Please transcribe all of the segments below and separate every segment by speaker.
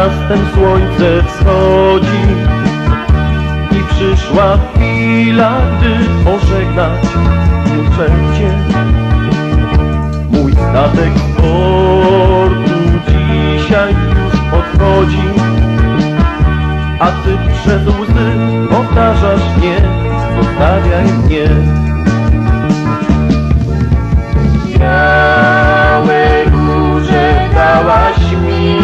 Speaker 1: miastem słońce wschodzi i przyszła chwila, gdy pożegnać muszę cię. Mój statek z portu dzisiaj już odchodzi, a ty przez łzy powtarzasz nie, zostawiaj mnie. Białe róże dałaś mi,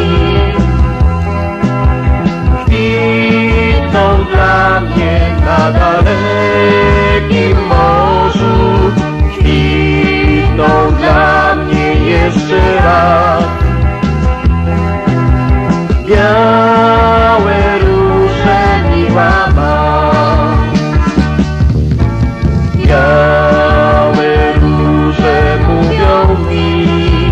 Speaker 1: kwitną dla mnie na dalekim morzu, kwitną dla mnie jeszcze raz. Białe róże miła ma, białe róże mówią mi,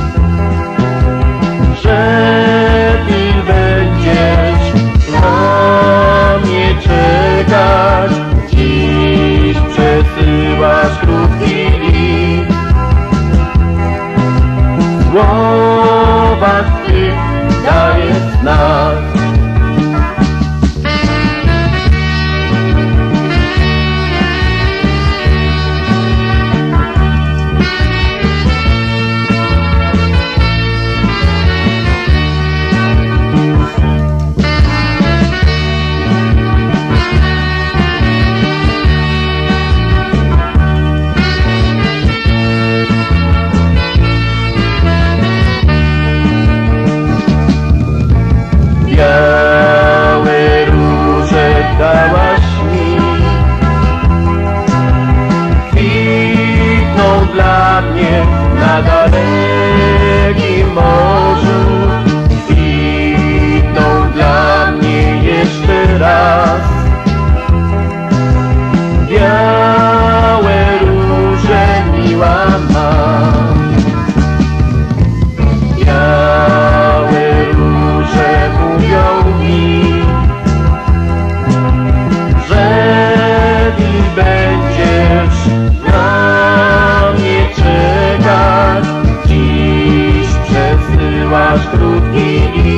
Speaker 1: że ty będziesz na mnie czekać. Dziś przesyłasz krótki list, słowa twych daje znak. Białe róże dałaś mi, kwitną dla mnie na dalekim morzu, kwitną dla mnie jeszcze raz. Białe róże miła ma, białe róże mówią mi, że ty będziesz na mnie czekać. Dziś przesyłasz krótki list,